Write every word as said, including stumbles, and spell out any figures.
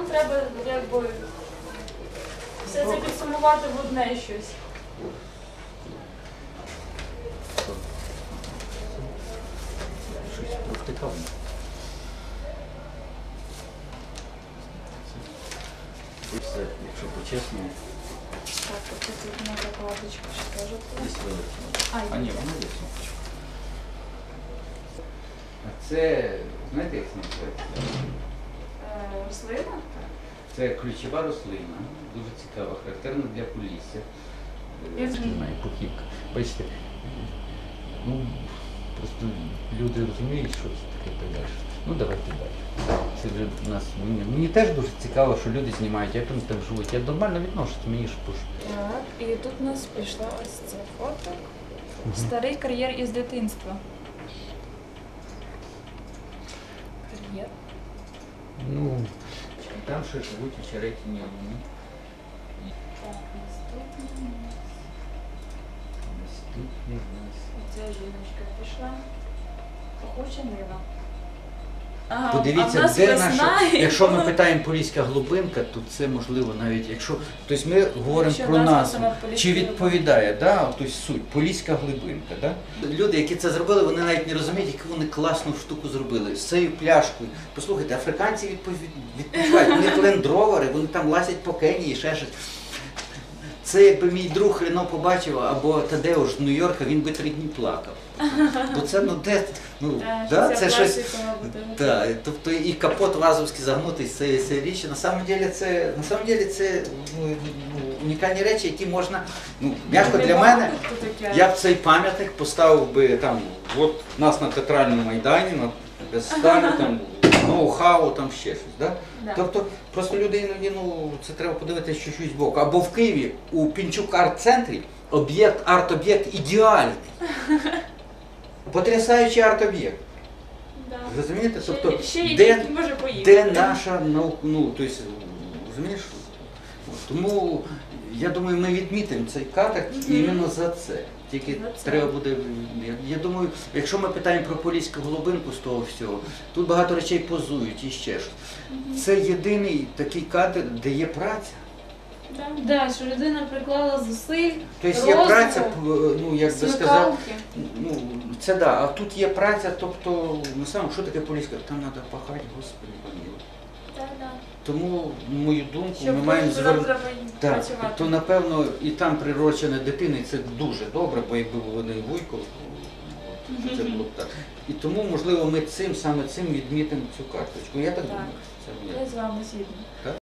нам треба якби все це підсумувати в одне щось. Щось провтикав. Все, якщо по-чесному. Так, тобто тут на закладочку ще теж. Десь велике. А, А ні, воно десь. А це, знаєте, як це називається? Е, рослина? Це ключова рослина, дуже цікава, характерна для Полісся. Я Знаю, пухівка. Бачите, ну, просто люди розуміють, що це таке так далі. Ну, давайте далі. Це вже у нас, мені, мені теж дуже цікаво, що люди знімають, як вони там живуть. Я нормально відношусь, мені ж пуш. Так, і тут у нас пішло ось це фото. Старий кар'єр із дитинства. Кар'єр. Ну, там ще живуть очеретні. Так, наступний. Наступний у нас. Оця жіночка пішла. Охоча нива. Ага, а в Подивіться, нас де весна, наша, і якщо ми воно- питаємо поліська глибинка, то це можливо навіть, якщо, тобто ми говоримо Якщо про назва назву, сама Поліська чи глибинка. відповідає, да, тобто суть, поліська глибинка, да? Люди, які це зробили, вони навіть не розуміють, яку вони класну штуку зробили, з цією пляшкою. Послухайте, африканці відпов- відпочивають, вони лендровери, вони там лазять по Кенії, ще щось. Це якби мій друг Рено побачив, або Тадеуш з Нью-Йорка, він би три дні плакав. Бо це, ну де, ну, Е, да, що це ця щось. пластика, мабуть, Так, тобто і капот вазовський загнутий з цієї цієї річі. На самом деле це, на самом деле це ну, ну, унікальні речі, які можна, ну, м'яко для мене, Тут таке. я б цей пам'ятник поставив би там, от нас на театральному майдані, на Сталі, там, ноу-хау, там ще щось. Да? Да. Тобто просто люди іноді, ну, це треба подивитися чуть-чуть збоку. Або в Києві у Пінчук арт-центрі об'єкт, арт-об'єкт ідеальний. Потрясаючий арт-об'єкт. Да. Розумієте? Ще, Тобто, ще є, де, які може поїхати. де наша наука, ну, тобто, розумієш? Тому, я думаю, ми відмітимо цей катер Мгм. іменно за це. Тільки За це. треба буде, я, я думаю, якщо ми питаємо про поліську глибинку з того всього, тут багато речей позують і ще щось. Це єдиний такий катер, де є праця. Да. Да, що людина приклала зусиль, Тобто є розуму, праця, п- ну, як би сказати, смикалки. ну, це да, а тут є праця, тобто, на самому, що таке поліська? Там треба пахати, Господи, помилуй. Да, да. Тому, на мою думку, Щоб ми маємо кожен звернути. треба Так, працювати. то напевно і там прирочена дитина, і це дуже добре, бо якби був один вуйко, то це було б так. І тому, можливо, ми цим, саме цим відмітимо цю карточку. Я так, Так. думаю, це буде. Я з вами згідна.